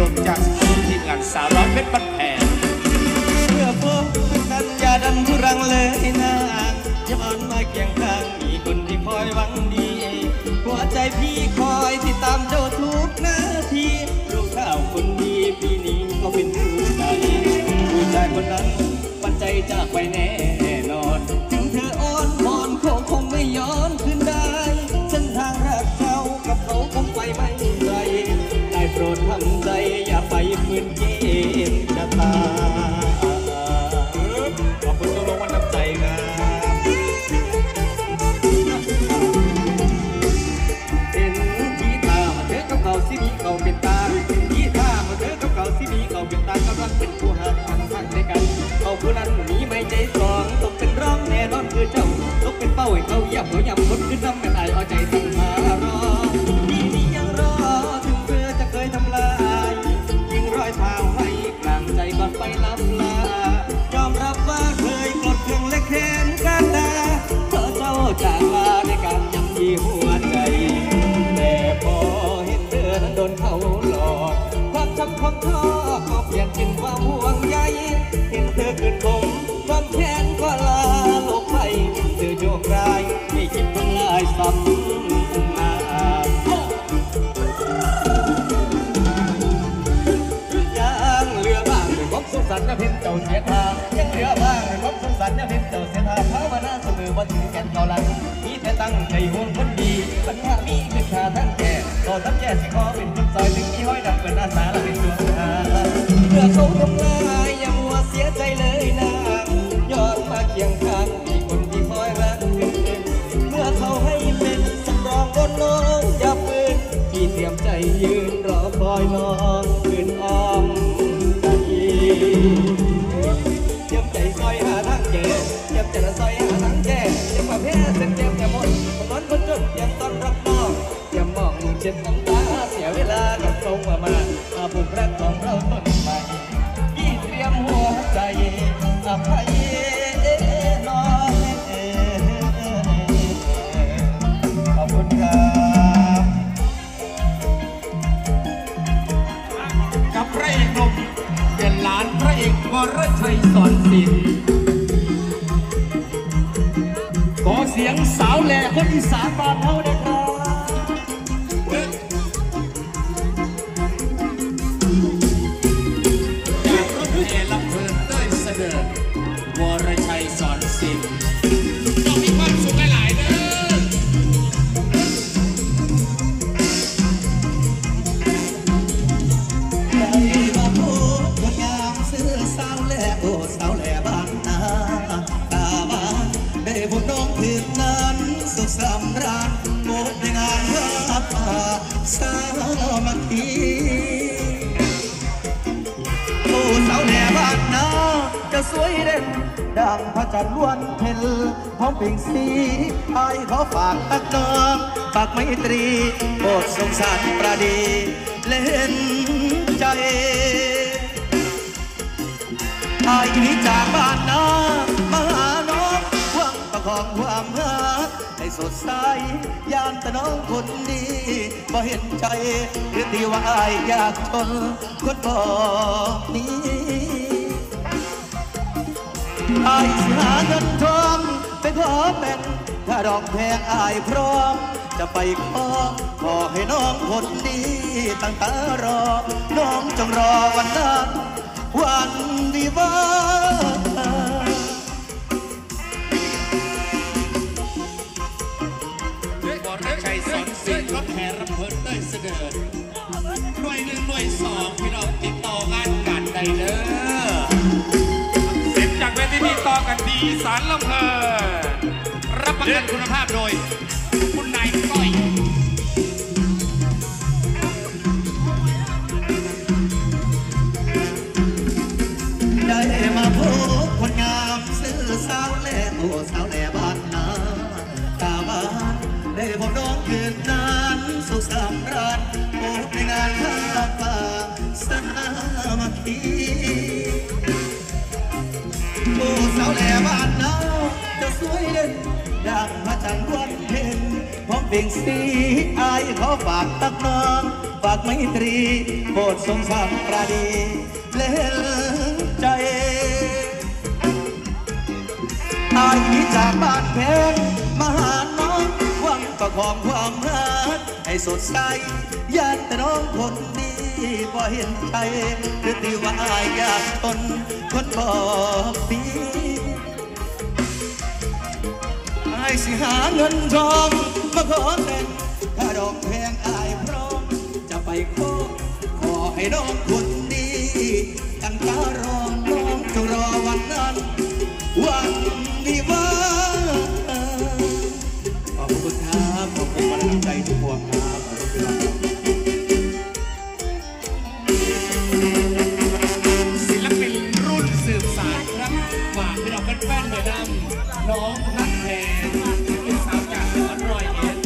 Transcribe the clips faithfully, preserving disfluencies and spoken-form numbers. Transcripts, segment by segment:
มจากทีมงานสาวร้อยเพชรบ้านแพงเพื่อพบกันอย่าดันทุรังเลยนะย้อนมาเคียงข้างมีคนที่คอยหวังดีหัวใจพี่คอยที่ตามเจ้าทุกนาทีลูกข้าวคนดีปีนี้ก็เป็นผู้ใจผู้ชายคนนั้นปัจจัยจากไปแน่นอนถึงเธออ้อนวอนเขาคงไม่ย้อนคืนได้เส้นทางรักเขากับเขาคงไปไม่ไกลได้โปรดทำใจอย่าไปฝืนเกมชะตาขอบคุณตัวลงวันน้ำใจครับเห็นที่ตามาเธอกับเขาสิมีเขาเป็นตาเห็นที่ตามาเธอกับเขาสิมีเขาเป็นตากำลังเป็นผู้หาทางทางในกันเขาผู้นั้นมีไม่ใจสองตกเป็นร้องแน่นอนคือเจ้าตกเป็นเป้าให้เขาเหยียบเขาหยับคนขึ้นน้ำกันไอเอาใจสั่งมารอที่นี้ยังรอถึงเธอจะเคยทำลายยิงรอยเท้าให้กลางใจก่อนไปลับลายอมรับว่าเคยกดเครื่องและแค้นกันดาเธอเจ้าจากลาในการย้ำที่หัวใจแต่พอเห็นเธอนั้นโดนเขาหลอกความช้ำความท้อก็เปลี่ยนเป็นความห่วงใยเห็นเธอขึ้นผมความแค้นก็ลาโลกไปเธอโยกรายไม่คิดทำลายซ้ำมายังเหลือบ้างด้วยความสงสารจะเพ็นเจ้าเสียทางยังเหลือบ้างด้วยความสงสารจะเพ็นเจ้าเสียทางภาวนาเสมอว่าถึงแก่นเก่าหลังมีแต่ตั้งใจห่วงคนดีปัญหามีเป็นขาทั้งแก่ต่อทั้งแก่สิขอเป็นคนซอยถึงมีห้อยดังเป็นอาสาและเป็นตัวหาเพื่อเขาทำลายอย่ามัวเสียใจเลยนะย้อนมาเคียงข้างมีคนที่คอยรักเมื่อเขาให้เป็นสำรองบนน้องอย่าปืนพี่เตรียมใจยืนรอคอยน้องคืนอ้อมเตรียมใจซอยหาทางแก่เตรียมใจละซอยหาทางแก่เตรียมมาแพ้เส้นเตรียมแก่หมดคนนั้นคนจนยังต้อนรับน้องเตรียมมองเช็ดน้ำตาเสียเวลากับทรงมามาอาบุกรักของเราต้นใหม่พี่เตรียมหัวใจอภัยน้องขอบคุณครับกับพระเอกหนุ่มเป็นหลานพระเอกวรชัยสอนศิลป์ขอเสียงสาวแหล่คนอีสานบ้านเฮาได้ครับจากรถเอลำเพลินเต้ยเสด็จวรชัยสอนศิลป์ต้องมีความสุขหลายๆเด้อสำราญโมดในงานวัดป่าสามัคคีโอ้สาวแหน่บ้านนาจะสวยเด่นดังพระจันทร์ล้วนเพ็ญพร้อมเปล่งสีไอ้ขอฝากตักน้องฝากไมตรีโปรดสงสารประดีเล่นใจไอ้นี้จากบ้านนามาหาน้องหวังประคองความรักให้สดใสยามแต่น้องคนดีบ่เห็นใจหรือตีว่าอายอยากทนคนบ่นี้อายสิหาเงินทองไปขอเป็นถ้าดอกแพงอายพร้อมจะไปขอขอให้น้องคนดีตั้งตารอน้องจงรอวันนั้นวันวิวาชัยสอนศิลป์รถแห่รำเพลินเต้ยเสด็จหน่วยหนึ่งหน่วยสองพี่น้องติดต่องานกันได้เด้อเสร็จจากเวทีนี้ต่อกันดีสารลำเพลินรับประกันคุณภาพโดยคุณนายก้อยได้มาพบคนงามซื้อสาวแหล่โอ้สาวแหล่บ้านนาตาบ้านได้พบน้องคืนนั้นสุขสำราญโอ้ในงานข้าป่าสามัคคีโอ้สาวแหล่บ้านนาจะสวยเด่นดังพระจันทร์วันเพ็ญพร้อมเปล่งสีอายขอฝากตักน้องฝากไมตรีโปรดทรงสามปราดีเล่นใจอายจากบ้านแพงมาหาน้องหวังประคองความรักให้สดใสญาติแต่น้องคนนี้บ่เห็นใจหรือตีว่าอายอยากตนคนบอกดีอายสิหาเงินทองมาขอแต่งถ้าดอกแพงอายพร้อมจะไปขอขอให้น้องคนนี้ตั้งตารอน้องจะรอวันนั้นวันนี้ว่าขอบคุณครับขอบคุณกำลังใจทุกคนครับขอบคุณครับศิลปินรุ่นสืบสานครับฝากพี่น้องแฟนๆไปนำน้องฮักแพงเป็นสาวจากจังหวัดร้อยเอ็ด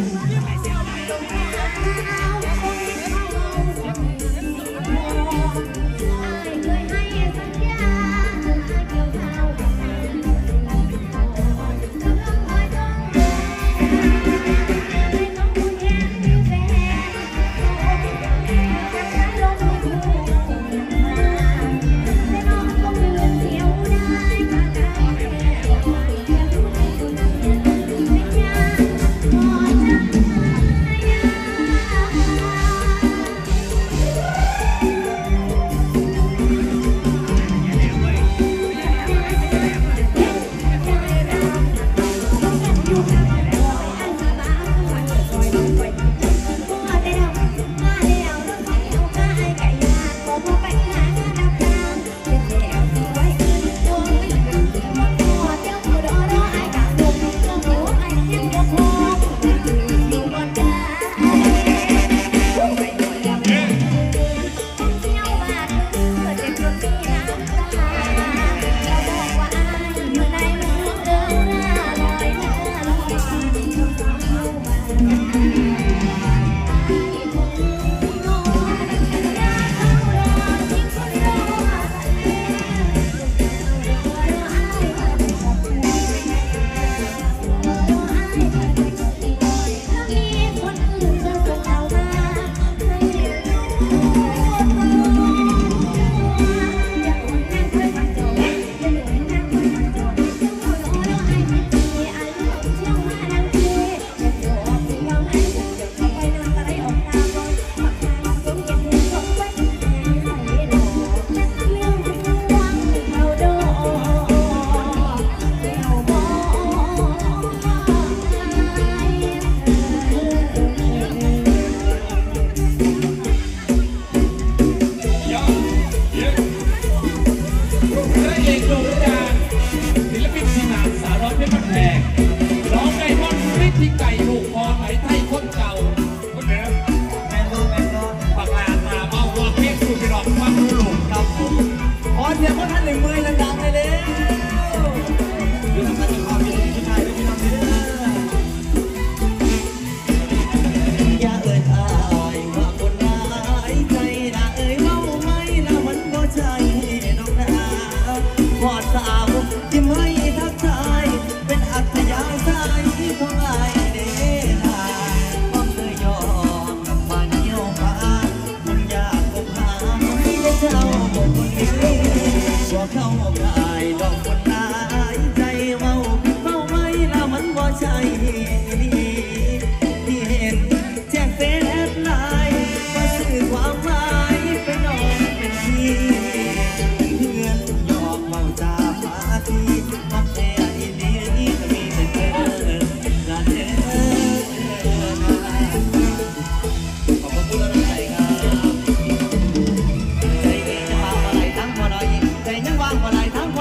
ใจยังวางบ่ไหลทั้ง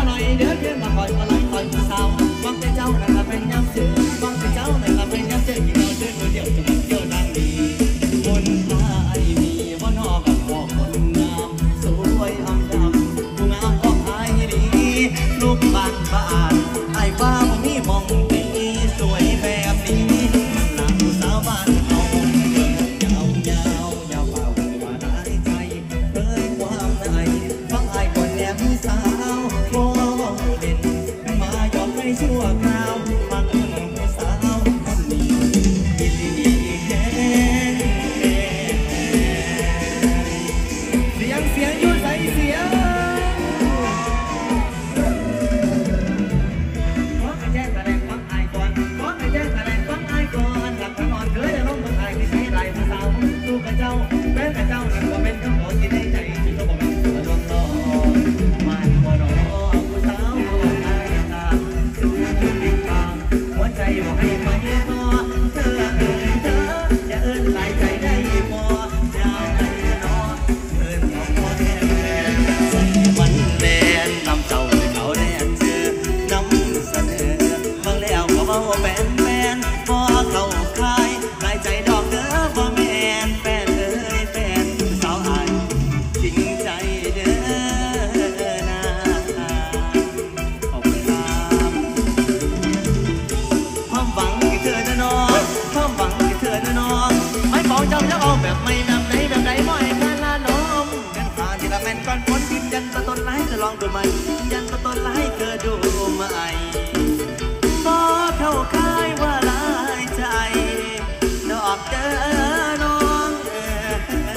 แม่นก่อนคนยืนยันตัวตนไล่จะลองดูไหมยืนยันตัวตนไล่เธอดูไหมบ่เข้าค่ายว่าหลายใจดอกเดินน้องเอ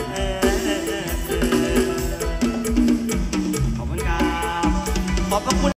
อขอบคุณครับขอบพระคุณ